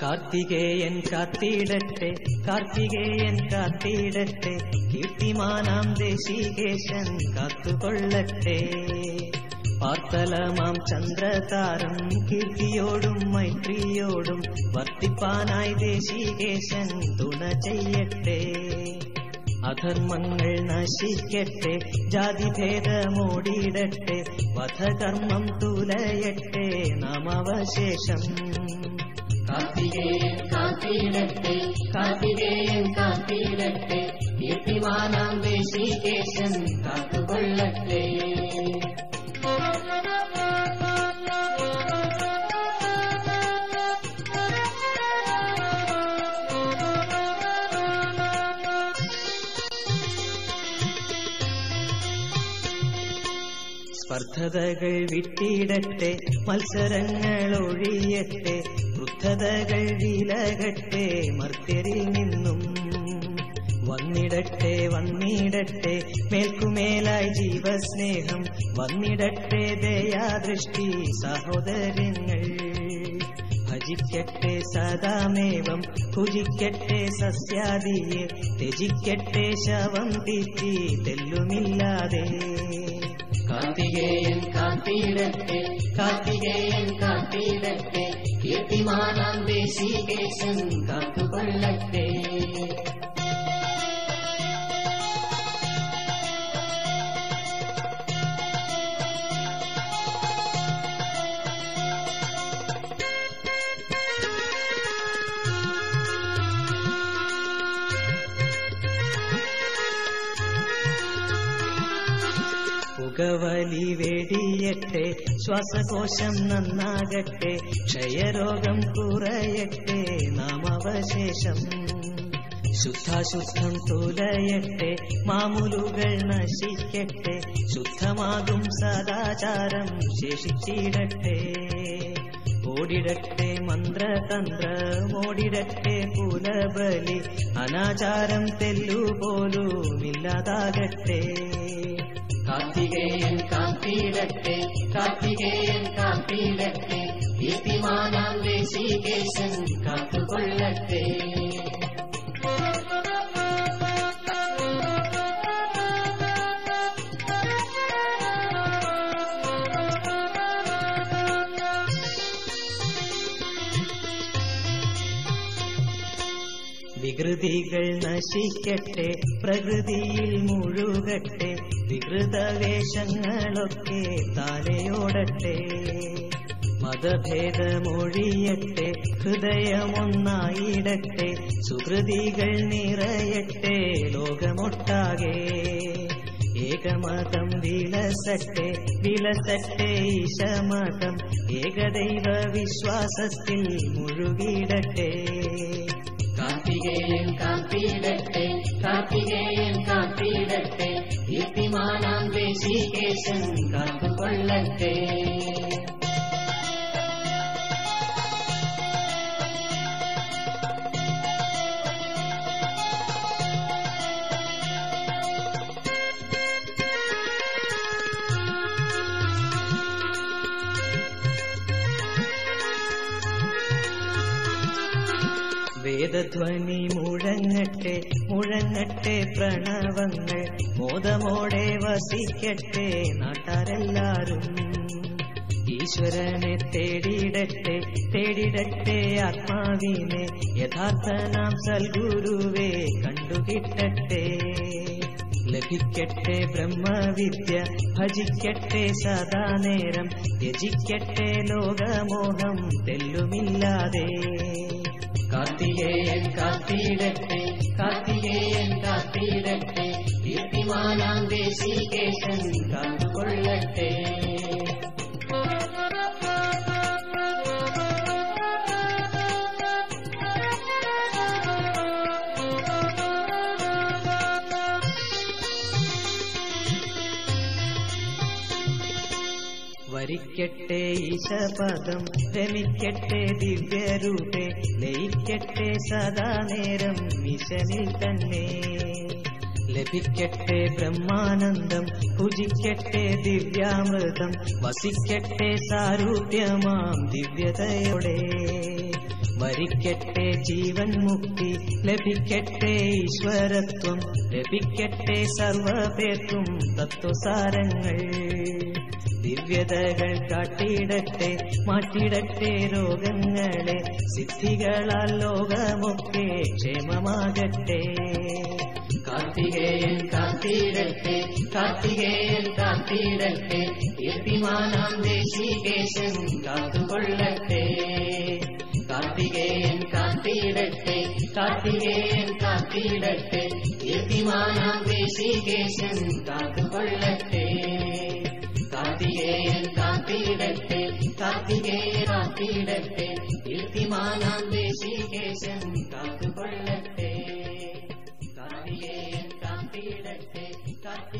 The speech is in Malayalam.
കാർത്തികേയൻ കാത്തിടട്ടെ കാർത്തികേയൻ കാത്തിടട്ടെ കീർത്തിമാനാം ദേശികേശൻ കാത്തുകൊള്ളട്ടെ പാർത്തലമാം ചന്ദ്രതാരം കീർത്തിയോടും മൈത്രിയോടും വർത്തിപ്പാനായി ദേശികേശൻ തുണ ചെയ്യട്ടെ അധർമ്മങ്ങൾ നശിക്കട്ടെ ജാതിഭേദമോടിയിടട്ടെ വധകർമ്മം തുലയട്ടെ നാമവശേഷം കാർത്തികേയൻ കാത്തിടട്ടെ കാർത്തികേയൻ കാത്തിടട്ടെ കീർത്തിമാനാം ദേശികേശൻ കാത്തുകൊള്ളട്ടെ സ്പർദ്ധതകൾ വിട്ടിടട്ടെ മത്സരങ്ങൾ ഒഴിയട്ടെ ക്രുദ്ധതകൾ വിലകട്ടെ മർത്യരിൽ നിന്നും വന്നിടട്ടെ വന്നിടട്ടെ മേൽക്കുമേലായി ജീവസ്നേഹം വന്നിടട്ടെ ദയാദൃഷ്ടി സഹോദരങ്ങൾ ഭജിക്കട്ടെ സദാമേവം ഭുജിക്കട്ടെ സസ്യാദിയെ ത്യജിക്കട്ടെ ശവം തീറ്റി തെല്ലുമില്ലാതെ കാർത്തികേയൻ കാത്തിടട്ടെ കാർത്തികേയൻ കാത്തിടട്ടെ കീർത്തിമാനാം ദേശികേശൻ കാത്തുകൊള്ളട്ടെ പുകവലി വെടിയട്ടെ ശ്വാസകോശം നന്നാകട്ടെ ക്ഷയരോഗം കുറയട്ടെ നാമവശേഷം ശുദ്ധാശുദ്ധം തുലയട്ടെ മാമൂലുകൾ നശിക്കട്ടെ ശുദ്ധമാകും സദാചാരം ശേഷിച്ചിടട്ടെ ഓടിടട്ടെ മന്ത്രതന്ത്രമോടിടട്ടെ കുലബലി അനാചാരം തെല്ലുപോലുമില്ലാതാകട്ടെ കാർത്തികേയൻ കാത്തിടട്ടെ കാർത്തികേയൻ കാത്തിടട്ടെ കീർത്തിമാനാം ദേശികേശൻ കാത്തുകൊള്ളട്ടെ വികൃതികൾ നശിക്കട്ടെ പ്രകൃതിയിൽ മുഴുകട്ടെ വികൃതവേഷങ്ങളൊക്കെ താലയോടട്ടെ മതഭേദമൊഴിയട്ടെ ഹൃദയമൊന്നായിടട്ടെ സുഹൃതികൾ നിറയട്ടെ ലോകമൊട്ടാകെ ഏകമതം വിലസട്ടെ വിലസട്ടെ ഈശമതം ഏകദൈവ വിശ്വാസത്തിൽ മുഴുകിടട്ടെ കാർത്തികേയൻ കാത്തിടട്ടെ കാർത്തികേയൻ കാത്തിടട്ടെ കീർത്തിമാനാം ദേശികേശൻ കാത്തുകൊള്ളട്ടെ വേദധ്വനി മുഴങ്ങട്ടെ മുഴങ്ങട്ടെ പ്രണവങ്ങൾ മോദമോടെ വസിക്കട്ടെ നാട്ടാരെല്ലാരും ഈശ്വരനെ തേടിടട്ടെ തേടിടട്ടെ ആത്മാവിനെ യഥാർത്ഥ നാം സൽഗുരുവേ കണ്ടുകിട്ടട്ടെ ലഭിക്കട്ടെ ബ്രഹ്മവിദ്യ ഭജിക്കട്ടെ സദാ നേരം ത്യജിക്കട്ടെ ലോകമോഹം തെല്ലുമില്ലാതെ കാർത്തികേയൻ കാത്തിടട്ടെ കാർത്തികേയൻ കാത്തിടട്ടെ കീർത്തിമാനാം ദേശികേശൻ കാത്തുകൊള്ളട്ടെ വരിക്കട്ടെ ഈശപദം രമിക്കട്ടെ ദിവ്യരൂപേ ലയിക്കട്ടെ സദാ നേരം മിശനിൽ തന്നെ ലഭിക്കട്ടെ ബ്രഹ്മാനന്ദം, ഭുജിക്കട്ടെ ദിവ്യാമൃതം, വസിക്കട്ടെ സാരൂപ്യമാം ദിവ്യതയോടെ. വരിക്കട്ടെ ജീവൻ മുക്തി, ലഭിക്കട്ടെ ഈശ്വരത്വം, ലഭിക്കട്ടെ സർവപേർക്കും തത്വസാരങ്ങൾ. ദിവ്യതകൾ കാട്ടിയിടട്ടെ, മാറ്റിയിടട്ടെ രോഗങ്ങളെ, സിദ്ധികളാൽ ലോകമൊക്കെ ക്ഷേമമാകട്ടെ. കാർത്തികേയൻ കാത്തിടട്ടെ, കാർത്തികേയൻ കാത്തിടട്ടെ, കീർത്തിമാനാം ദേശികേശൻ കാത്തുകൊള്ളട്ടെ. കാർത്തികേയൻ കാത്തിടട്ടെ, കാർത്തികേയൻ കാത്തിടട്ടെ, കീർത്തിമാനാം ദേശികേശൻ കാത്തുകൊള്ളട്ടെ. കാർത്തികേയൻ കാത്തിടട്ടെ, കാർത്തികേയൻ കാത്തിടട്ടെ, കീർത്തിമാനാം ദേശികേശൻ കാത്തുകൊള്ളട്ടെ. കാർത്തികേയൻ കാത്തിടട്ടെ, കാർത്തികേയൻ